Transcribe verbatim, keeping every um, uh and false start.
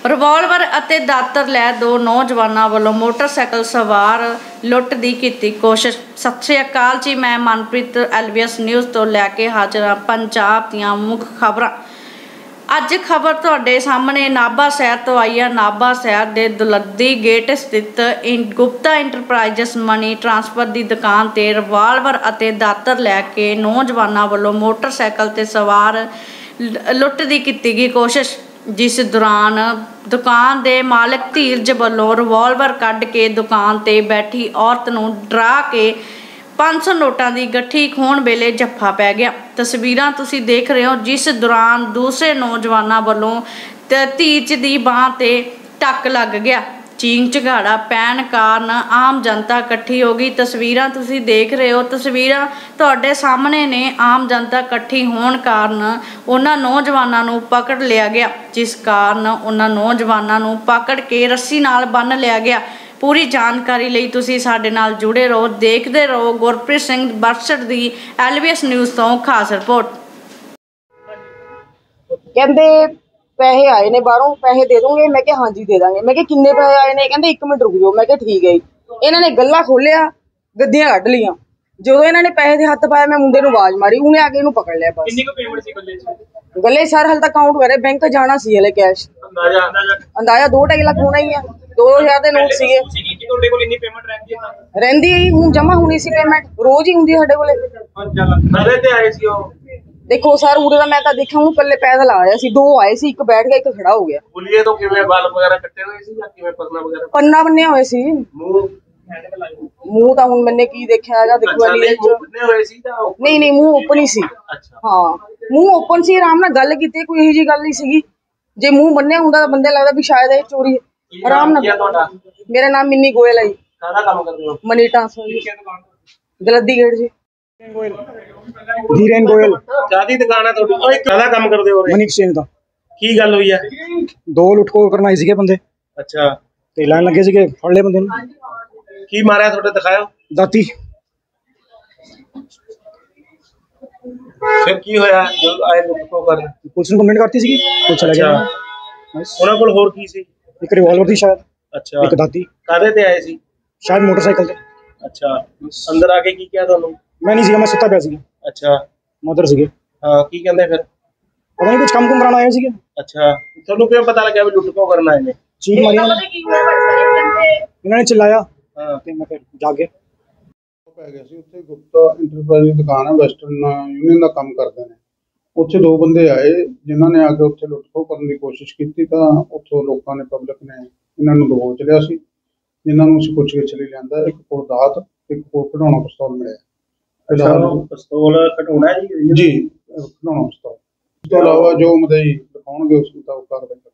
Revolver ਅਤੇ ਦਾਤਰ ਲੈ ਦੋ ਨੌਜਵਾਨਾਂ ਵੱਲੋਂ ਮੋਟਰਸਾਈਕਲ ਸਵਾਰ ਲੁੱਟ ਦੀ ਕੀਤੀ ਕੋਸ਼ਿਸ਼। ਸਤਿ ਸ਼੍ਰੀ ਅਕਾਲ ਜੀ, ਮੈਂ Manpreet L B S news ਤੋਂ ਲੈ ਕੇ ਹਾਜ਼ਰ ਹਾਂ ਪੰਜਾਬ ਦੀਆਂ ਮੁੱਖ ਖਬਰਾਂ। ਅੱਜ ਖਬਰ ਤੁਹਾਡੇ ਸਾਹਮਣੇ ਨਾਭਾ ਸ਼ਹਿਰ ਤੋਂ ਆਈ ਹੈ। ਨਾਭਾ ਸ਼ਹਿਰ ਦੇ ਦੁਲੱਦੀ ਗੇਟ ਸਥਿਤ ਗੁਪਤਾ ਇੰਟਰਪ੍ਰਾਈਜ਼ਸ ਮਨੀ ਟਰਾਂਸਫਰ ਦੀ ਦੁਕਾਨ ਤੇ ਰਿਵਾਲਵਰ ਅਤੇ ਦਾਤਰ ਲੈ ਕੇ ਨੌਜਵਾਨਾਂ ਵੱਲੋਂ ਮੋਟਰਸਾਈਕਲ ਤੇ ਸਵਾਰ ਲੁੱਟ ਦੀ ਕੀਤੀ ਗਈ ਕੋਸ਼ਿਸ਼, जिस दौरान दुकान के मालिक धीरज वालों रिवाल्वर कढ़ के दुकान ते बैठी औरत नूं डरा के पाँच सौ नोटां की गट्ठी खोण वेले जफ्फा पै गया। तस्वीरां तुसीं देख रहे हो, जिस दौरान दूसरे नौजवानों वालों धीरज की बांह ते टक लग गया। चींक झगाड़ा पैण कारण आम जनता इकट्ठी हो गई। तस्वीरां तुसीं देख रहे हो, तस्वीरां तुहाडे सामने ने। आम जनता इकट्ठी होण कारण उन्हां नौजवानों नूं पकड़ लिया गया, जिस कारण उन्हां नौजवानों नूं पकड़ के रस्सी नाल बन्न लिया गया। पूरी जानकारी लई तुसीं साडे नाल जुड़े रहो, देखदे रहो। गुरप्रीत सिंह बरसठ दी एल बी एस न्यूज़ तो खास रिपोर्ट। कहंदे पैसे आए ने बाहरों, पैसे दे दोगे? मैं क्या हाँ जी दे देंगे। मैं क्या किन्ने पैसे आए ने? कहंदे एक मिनट रुक जाओ। मैं क्या ठीक है। इन्होंने गल्ला खोलिया, गद्दियां कढ़ लियां। जो इन्होंने पैसे दे हत्थ पाया, मैं मुंडे नूं आवाज मारी, उन्हें आके इहनूं पकड़ लिया। बस किन्नी को पेमेंट सी गल्ले च? गल्ले सर हाल तक काउंट करे, बैंक जाना सी हले कैश अंदाजा अंदाजा दो ढाई लाख होना ही है। दो हज़ार दे नोट सीगे। ਤੁਹਾਡੇ ਕੋਲ ਇੰਨੀ ਪੇਮੈਂਟ ਰਹਿੰਦੀ ਹੈ? ਰਹਿੰਦੀ ਹੈ ਹੁਣ ਜਮਾ ਹੋਣੀ ਸੀ ਪੇਮੈਂਟ, ਰੋਜ਼ ਹੀ ਹੁੰਦੀ ਸਾਡੇ ਕੋਲੇ। ਕਦੇ ਤੇ ਆਏ ਸੀ ਉਹ? देखो सर उड़े मैं तो देखा हूँ, कल्ले पैदल आया सी, दो आए सी, एक बैठ गया, एक खड़ा हो गया। बोलिए तो किवें बाल वगैरह कट्टे हुए सी या किवें पन्ना वगैरह? पन्ना बन्ने हुए सी। मुंह मुंह तो हुण मैंने की देखा है, देखो वाली मुंह बन्ने हुए सी ता नहीं नहीं मुंह ओपन ही सी। अच्छा हां मुंह ओपन सी, आराम नाल गल कीती, कोई ਇਹੀ जी गल नहीं सीगी। जे मुंह बन्ने हुंदा तां बंदे लगदा भी शायद ये चोरी आराम नाल। मेरा नाम मिन्नी गोयल है जी। सारा काम करदे हो? Money transfer Daladdi gate ji. Dhiren Goyal कादी दुकान है ਤੁਹਾਡੀ? ਓਏ ਕਾਹਦਾ ਕੰਮ ਕਰਦੇ ਹੋ? ਮਨੀ ਐਕਸਚੇਂਜ ਦਾ। ਕੀ ਗੱਲ ਹੋਈ ਹੈ? ਦੋ ਲੁੱਟ ਖੋਹ ਕਰਨ ਆਏ ਸੀਗੇ ਬੰਦੇ। ਅੱਛਾ ਤੇ ਲਾਈਨ ਲੱਗੇ ਸੀਗੇ, ਫੜ ਲਏ ਬੰਦੇ ਨੂੰ। ਕੀ ਮਾਰਿਆ ਤੁਹਾਡੇ? ਦਿਖਾਓ। ਦਾਤੀ। ਫਿਰ ਕੀ ਹੋਇਆ ਜਦੋਂ ਆਏ ਲੁੱਟ ਖੋਹ ਕਰਨ? ਪੁਲਿਸ ਨੂੰ ਕੰਪਲੇਂਟ ਕਰਤੀ ਸੀਗੀ, ਪੁਲਿਸ ਚਲਾ ਗਿਆ। ਉਹਨਾਂ ਕੋਲ ਹੋਰ ਕੀ ਸੀ? ਇੱਕ ਰਿਵਾਲਵਰ ਦੀ ਸ਼ਾਇਦ। ਅੱਛਾ ਇੱਕ ਦਾਤੀ। ਕਾਹਦੇ ਤੇ ਆਏ ਸੀ? ਸ਼ਾਇਦ ਮੋਟਰਸਾਈਕਲ ਤੇ। ਅੱਛਾ ਅੰਦਰ ਆ ਕੇ ਕੀ ਕਿਹਾ ਤੁਹਾਨੂੰ? मैं नहीं सीगा, मैं सुता पिया सीगा। अच्छा मदर सीगे। हां की कहंदे फिर? पता नहीं कुछ काम कुम कराना आए सीगे। अच्छा ਤੁਹਾਨੂੰ ਕਿਵੇਂ ਪਤਾ ਲੱਗਿਆ ਵੀ ਲੁੱਟ ਖੋਹ ਕਰਨ ਆਏ ਨੇ? ਚੀਕ ਮਾਰੀ ਇਹਨਾਂ ਨੇ ਚਿल्लाया। ਹਾਂ ਤੇ ਮੈਂ ਫਿਰ ਜਾ ਕੇ ਪੈ ਗਿਆ ਸੀ। ਉੱਥੇ ਗੁਪਤਾ ਇੰਟਰਪ੍ਰਾਈਜ਼ ਦੀ ਦੁਕਾਨ ਹੈ, ਵੈਸਟਰਨ ਯੂਨੀਅਨ ਦਾ ਕੰਮ ਕਰਦੇ ਨੇ। ਉੱਥੇ ਦੋ ਬੰਦੇ ਆਏ ਜਿਨ੍ਹਾਂ ਨੇ ਆ ਕੇ ਉੱਥੇ ਲੁੱਟ ਖੋਹ ਕਰਨ ਦੀ ਕੋਸ਼ਿਸ਼ ਕੀਤੀ, ਤਾਂ ਉੱਥੋਂ ਲੋਕਾਂ ਨੇ ਪਬਲਿਕ ਨੇ ਇਹਨਾਂ ਨੂੰ ਦਬੋਚ ਲਿਆ ਸੀ, ਜਿਨ੍ਹਾਂ ਨੂੰ ਅਸੀਂ ਪੁੱਛ ਗਿੱਛ ਲਈ ਲਿਆਂਦਾ। ਇੱਕ ਕੋਲ ਦਾਤ, ਇੱਕ ਕੋਲ ਕਢਾਉਣਾ ਪਿਸਤੌਲ ਮਿਲਿਆ। ਪਿਸਤੌਲ ਕਢਾਉਣਾ ਜੀ? ਜੀ ਕਢਾਉਣਾ ਪਿਸਤੌਲ। ਇਸ ਤੋਂ ਇਲਾਵਾ ਜੋ ਮਦਈ ਦਿਖਾਉਣਗੇ ਉਸ ਮੁਤਾਬਕ ਕਾਰਵਾਈ।